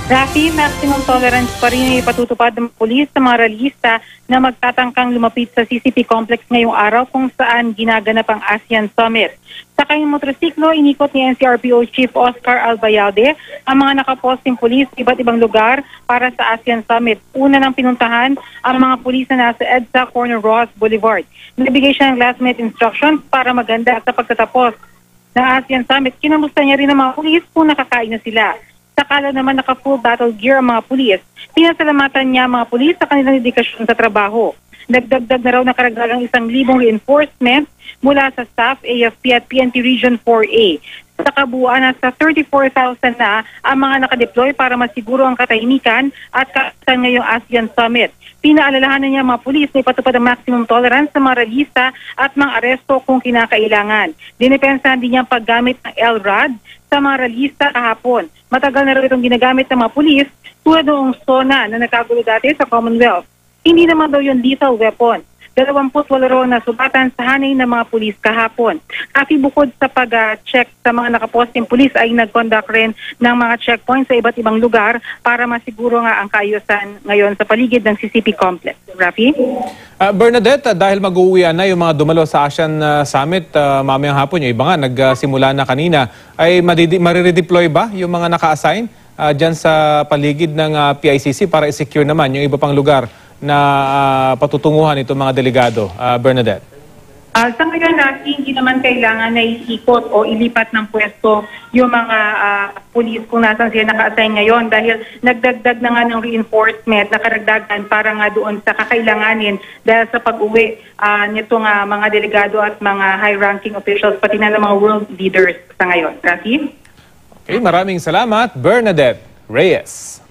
Rafi, maximum tolerance pa rin ay patutupad ng pulis sa mga realista na magtatangkang lumapit sa CCP complex ngayong araw kung saan ginaganap ang ASEAN Summit. Sa kanyang motorsiklo, inikot ni NCRPO Chief Oscar Albayalde ang mga nakaposting pulis sa iba't ibang lugar para sa ASEAN Summit. Una nang pinuntahan ang mga pulis na nasa EDSA Corner Ross Boulevard. Nagbigay siya ng last minute instructions para maganda sa pagtatapos ng ASEAN Summit. Kinamusta niya rin ang mga pulis kung nakakain na sila. Sakala naman naka-full battle gear ang mga pulis. Pinasalamatan niya ang mga pulis sa kanilang dedikasyon sa trabaho. Nagdagdag na raw na karagdagang 1,000 reinforcement mula sa staff, AFP at PNP Region 4A. Sa kabuuan, nasa 34,000 na ang mga nakadeploy para masiguro ang katahimikan at kasan ngayong ASEAN Summit. Pinaalalahanan niya mga pulis na ipatupad ang maximum tolerance sa mga realista at mga aresto kung kinakailangan. Dinipensahan din niya ang paggamit ng LRAD sa mga realista kahapon. Matagal na rin itong ginagamit ng mga pulis tulad noong SONA na nagkagulo dati sa Commonwealth. Hindi naman daw yung lethal weapon. 28 raw na subatan sa hanay ng mga pulis kahapon. Kasi bukod sa pag-check sa mga nakaposting pulis ay nag-conduct rin ng mga checkpoints sa iba't ibang lugar para masiguro nga ang kaayusan ngayon sa paligid ng CCP complex. Rafi? Bernadette, dahil mag-uwian na yung mga dumalo sa ASEAN Summit mamayang hapon, yung iba nga nagsimula na kanina, ay mariredeploy ba yung mga naka-assign dyan sa paligid ng PICC para i-secure naman yung iba pang lugar na patutunguhan itong mga delegado, Bernadette? Sa ngayon, hindi naman kailangan na iikot o ilipat ng pwesto yung mga pulis kung nasan sila naka-assign ngayon dahil nagdagdag na nga ng reinforcement na karagdagan para nga doon sa kakailanganin dahil sa pag-uwi nitong mga delegado at mga high-ranking officials pati na ng mga world leaders sa ngayon. Rafi? Okay, maraming salamat, Bernadette Reyes.